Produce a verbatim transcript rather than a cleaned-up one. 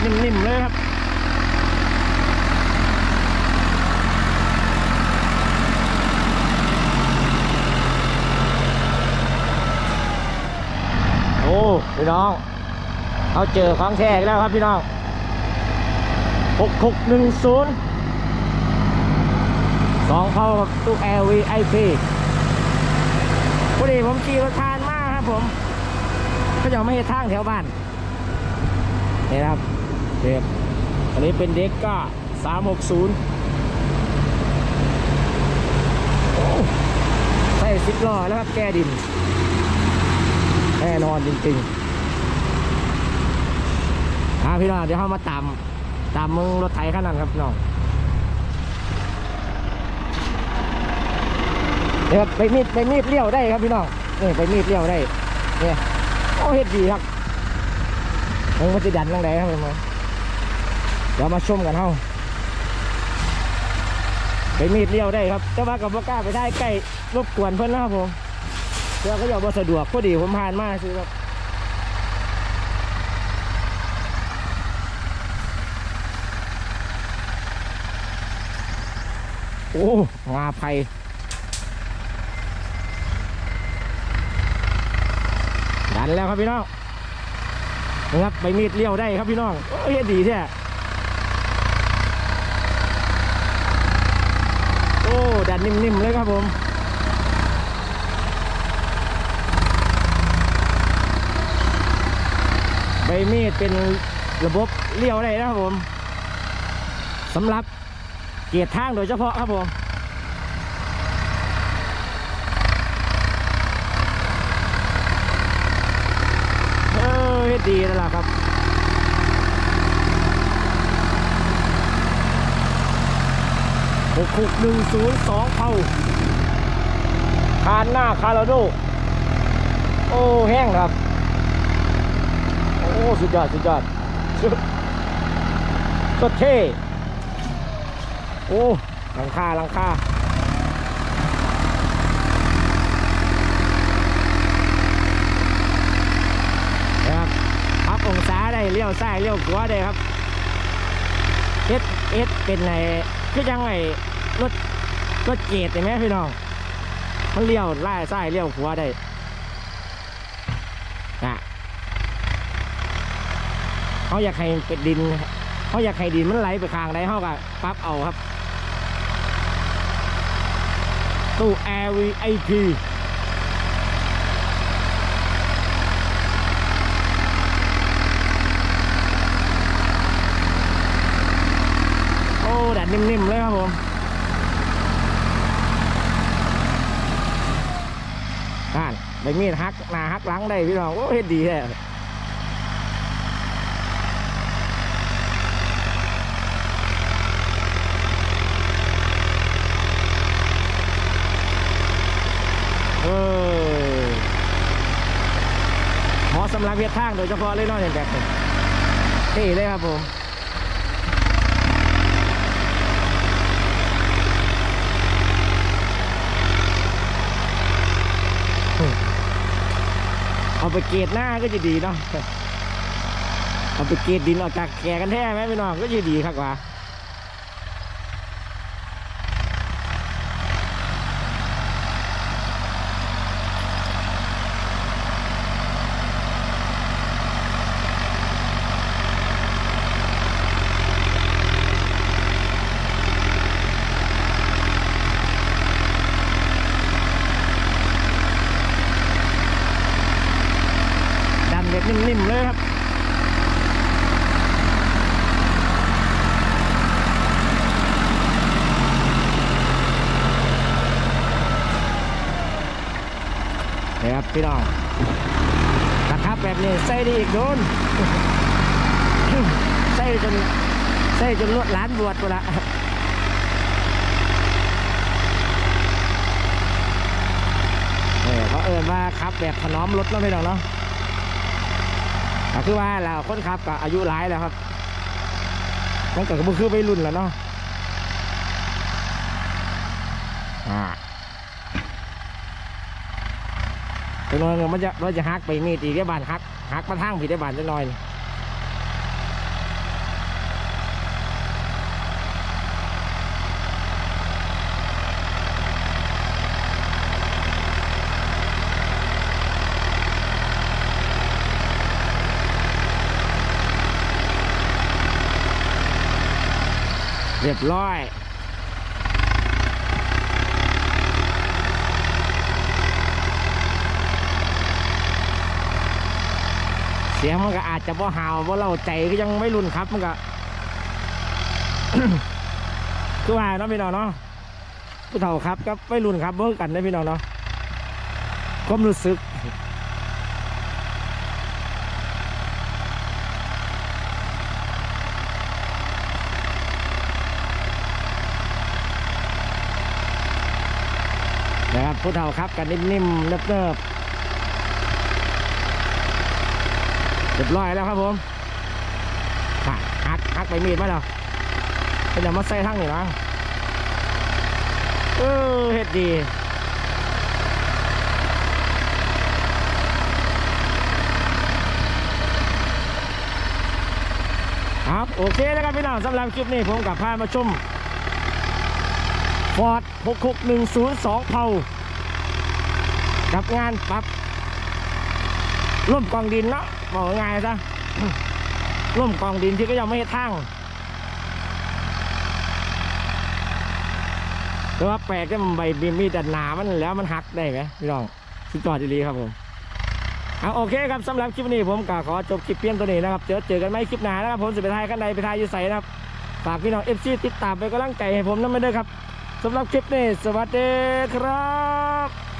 นิ่มๆเลยครับโอ้พี่น้องเอาเจอของแท้อีกแล้วครับพี่น้องหกหกหนึ่งศูนย์สองเผากับตู้ แอล วี ไอ พี พอดีผมขี่รถผ่านมาครับผมก็จะไม่ให้ทางแถวบ้านนี่นะครับเด็กอันนี้เป็นเด็กก็สามหกศูนย์ใส่สิบล้อแล้วครับแก้ดินแน่นอนจริงๆอ่าพี่น้องเดี๋ยวเข้ามาตามตามมึงรถไถขนาดนั้นครับน้องเดี๋ยวไปมีดไปมีดเลี้ยวได้ครับพี่น้องนี่ไปมีดเลี้ยวได้เนี่ยโอ้เฮ็ดดีครับมึงมันจะดันตรงไหนครับพี่น้องเดี๋ยวมาชมกันเฮ้าไปมีดเลี้ยวได้ครับแต่ว่ากับพวกกล้าไปได้ใกล้รบกวนเพื่อนนะครับผมเพื่อเขาอยากบ่สะดวกพอดีผมผ่านมาซื้อครับโอ้งาไผ่ดันแล้วครับพี่น้องนะครับใบมีดเลี้ยวได้ครับพี่น้องโอ้ยดีแท้โอ้ดันนิ่มๆเลยครับผมใบมีดเป็นระบบเลี้ยวได้นะครับผมสำหรับเกียร์ทางโดยเฉพาะครับผมเออดีแล้วล่ะครับหกหกหนึ่งศูนย์สองเผาคานหน้าคาราโดโอ้แห้งครับโอ้สุดยอดสุดยอดสุดเท่โอ้หลังคาหลังคานะครับพับองศาได้เลี้ยวซ้ายเลี้ยวขวาได้ครับเอสเอสเป็นไงคือยังไงรถรถเกตเห็นไหมพี่น้องมันเลี้ยวไล่ซ้ายเลี้ยวขวาได้นะเขาอยากให้เป็นดินเขาอยากให้ดินมันไหลไปข้างใดเขาก็ปรับเอาครับตู้ แอล วี ไอ พี โอ้แดดนิ่มๆเลยครับผมนั่นใบมีดฮักหน้าฮักหลังได้พี่น้องโอ้เฮ็ดดีแท้เออเหมาะสำหรับเฮ็ดทางโดยเฉพาะเลยเนาะอย่างแบบนี้เท่เลยครับผมเอาไปเกตหน้าก็จะดีเนาะเอาไปเกตดินออกจากแก่กันแท้ไหมพี่น้องก็จะดีครับว่านิ่มๆเลยครับนี่ครับพี่น้องตะครับแบบนี้ใส่ได้อีกโดนใส่จนใส่จนลวดล้านบวชกูละเขาเอิ้นว่าขับแบบถนอมรถแล้วพี่น้องเนาะก็คือว่าเราคนขับก็อายุหลายแล้วครับมันก็คือไปรุ่นแล้วเนาะอ่าตัวน้อยมันจะมันจะฮักไปมีดอีกได้บานฮักฮักมาทางผิดได้บานจะน้อยเรียบร้อยเสียงมันก็อาจจะบ่หาวบ่เล่าใจก็ยังไม่รุนครับมันก็ คือว่าเนาะพี่น้องเนาะผู้เฒ่าครับก็ไม่รุนครับเบิ่งกันนะพี่น้องเนาะความรู้สึกนะครับผู้เฒ่าครับกันนิ่มๆเนิบๆเรียบร้อยแล้วครับผมหักหักหักไปมีดมาแล้วเป็นอย่างมาใส่ทั้งนี่นะเออเฮ็ดดีครับโอเคแล้วครับพี่น้องสำหรับคลิปนี้ผมกับพามาชมฟอร์ดหกหกหนึ่งศูนย์สองเผากับงานปรับร่มกองดินเนาะบอกง่ายซะร่มกองดินที่ก็ยังไม่ให้ทางแต่ว่าแปลกที่มันใบมีแต่หนามันแล้วมันหักได้ไหมพี่น้องสุดยอดจริงๆครับผมเอาโอเคครับสำหรับคลิปนี้ผมก็ขอจบคลิปเพียงตัวนี้นะครับเจอเจอกันไหมคลิปหน้านะครับผมจะไปถ่ายกันใดไปถ่ายอยู่ใส่นะครับฝากพี่น้องเอฟซีติดตามไปกำลังใจให้ผมนั่นไม่ได้ครับสำหรับคลิปนี้สวัสดีครับ